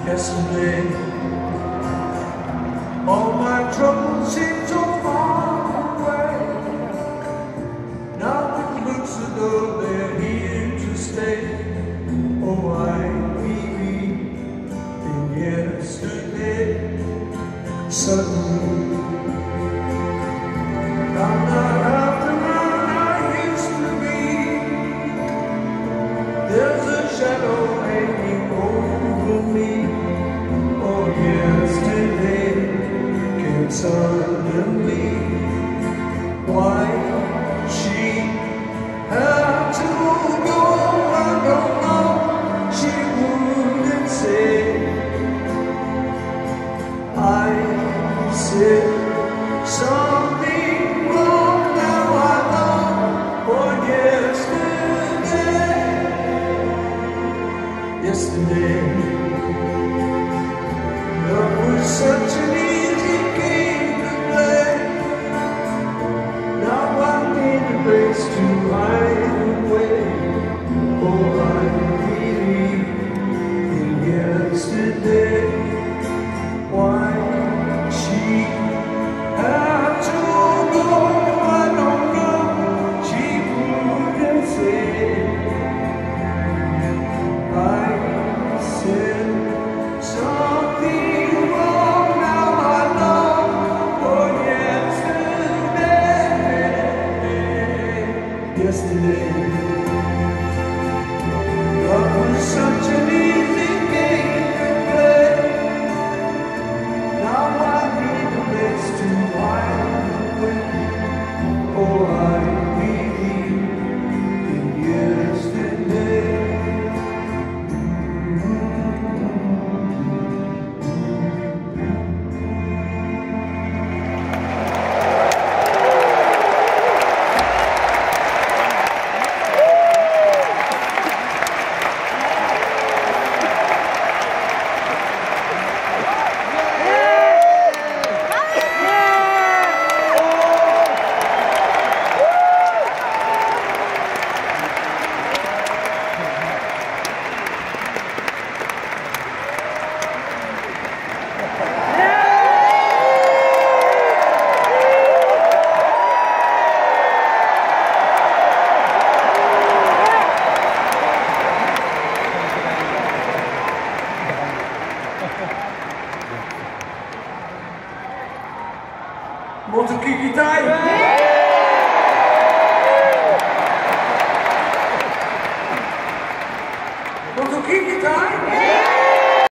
Yesterday, all my troubles seem so far away. Now it looks as though they're here to stay. Oh, I believe in yesterday. Suddenly, I'm not half the man I used to be. There's a shadow hanging over me. Oh, yesterday came suddenly. Why she had to go, I don't know. She wouldn't say. I said something wrong, now I know. For yesterday, love was such an easy game to play. Now I need a place to hide away. Oh, I believe in yesterday. Why she had to go, I don't know. She wouldn't say. I said something wrong, now I know. For yesterday, love was such an easy game to play. Now I need a place to hide away. Oh, I believe in yesterday. Monte Kiki time!